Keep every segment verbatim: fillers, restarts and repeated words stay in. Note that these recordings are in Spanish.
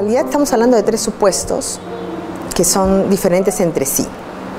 realidad estamos hablando de tres supuestos que son diferentes entre sí.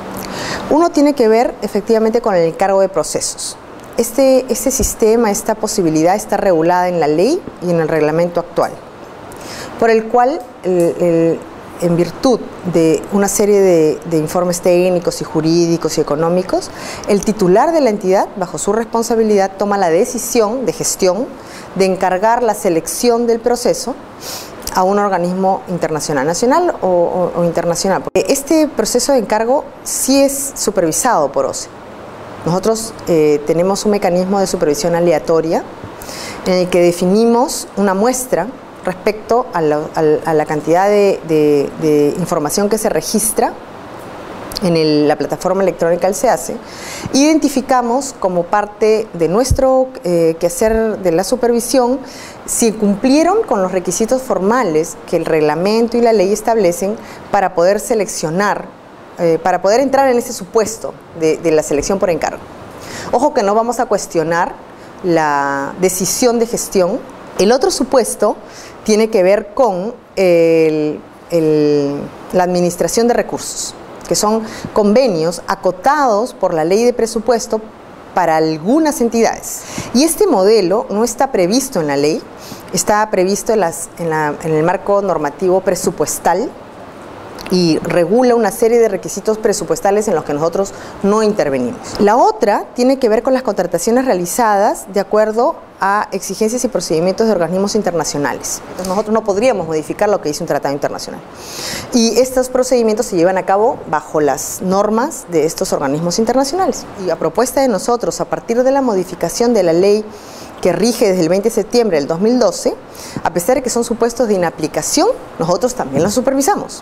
Uno tiene que ver efectivamente con el encargo de procesos. Este, este sistema, esta posibilidad está regulada en la ley y en el reglamento actual, por el cual, el, el, en virtud de una serie de, de informes técnicos y jurídicos y económicos, el titular de la entidad, bajo su responsabilidad, toma la decisión de gestión de encargar la selección del proceso a un organismo internacional, nacional o, o, o internacional. Este proceso de encargo sí es supervisado por O C E. Nosotros eh, tenemos un mecanismo de supervisión aleatoria en el que definimos una muestra respecto a la, a la cantidad de, de, de información que se registra en el, la plataforma electrónica del C E A C E. Identificamos como parte de nuestro eh, quehacer de la supervisión si cumplieron con los requisitos formales que el reglamento y la ley establecen para poder seleccionar, Eh, para poder entrar en ese supuesto de, de la selección por encargo. Ojo que no vamos a cuestionar la decisión de gestión. El otro supuesto tiene que ver con el, el, la administración de recursos, que son convenios acotados por la ley de presupuesto para algunas entidades. Y este modelo no está previsto en la ley, está previsto en, las, en, la, en el marco normativo presupuestal, y regula una serie de requisitos presupuestales en los que nosotros no intervenimos. La otra tiene que ver con las contrataciones realizadas de acuerdo a exigencias y procedimientos de organismos internacionales. Entonces nosotros no podríamos modificar lo que dice un tratado internacional. Y estos procedimientos se llevan a cabo bajo las normas de estos organismos internacionales. Y a propuesta de nosotros, a partir de la modificación de la ley que rige desde el veinte de septiembre del dos mil doce, a pesar de que son supuestos de inaplicación, nosotros también los supervisamos.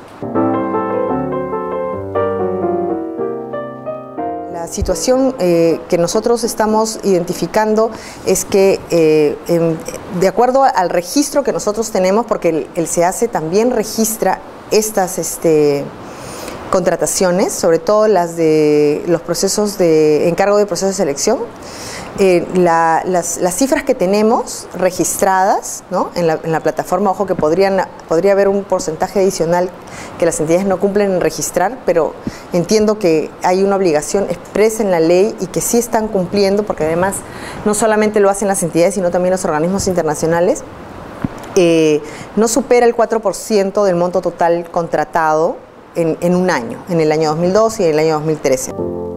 La situación eh, que nosotros estamos identificando es que eh, en, de acuerdo al registro que nosotros tenemos, porque el, el C E A C E también registra estas este, contrataciones, sobre todo las de los procesos de encargo de procesos de selección, eh, la, las, las cifras que tenemos registradas, ¿no?, en, la, en la plataforma, ojo que podrían, podría haber un porcentaje adicional que las entidades no cumplen en registrar, pero entiendo que hay una obligación expresa en la ley y que sí están cumpliendo, porque además no solamente lo hacen las entidades, sino también los organismos internacionales. Eh, no supera el cuatro por ciento del monto total contratado en, en un año, en el año dos mil doce y en el año dos mil trece.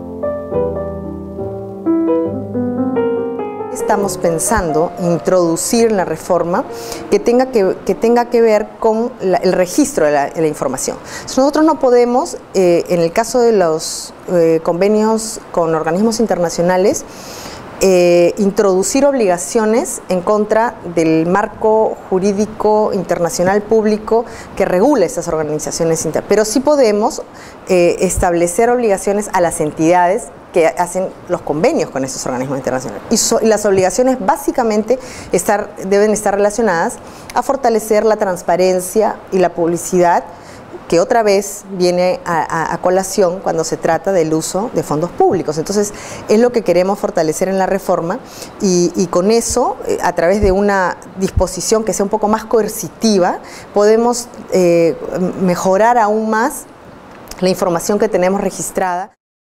Estamos pensando introducir en la reforma que tenga que, que, tenga que ver con la, el registro de la, de la información. Nosotros no podemos, eh, en el caso de los eh, convenios con organismos internacionales, Eh, introducir obligaciones en contra del marco jurídico internacional público que regula estas organizaciones internacionales, pero sí podemos eh, establecer obligaciones a las entidades que hacen los convenios con estos organismos internacionales. Y, so, y las obligaciones básicamente estar, deben estar relacionadas a fortalecer la transparencia y la publicidad, que otra vez viene a, a, a colación cuando se trata del uso de fondos públicos. Entonces, es lo que queremos fortalecer en la reforma y, y con eso, a través de una disposición que sea un poco más coercitiva, podemos eh, mejorar aún más la información que tenemos registrada.